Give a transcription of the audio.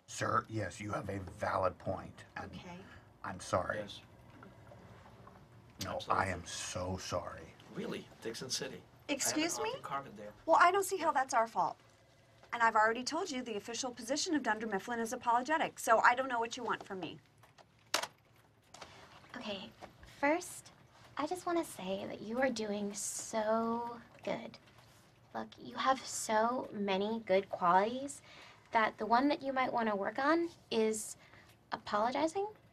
Sir, yes, you have a valid point, and Okay. I'm sorry. Yes, No, absolutely. I am so sorry. really, Dixon City. Excuse I me? have an carpet there. Well, I don't see how that's our fault. And I've already told you the official position of Dunder Mifflin is apologetic, so I don't know what you want from me. Okay, first, I just want to say that you are doing so good. Look, you have so many good qualities that the one that you might want to work on is apologizing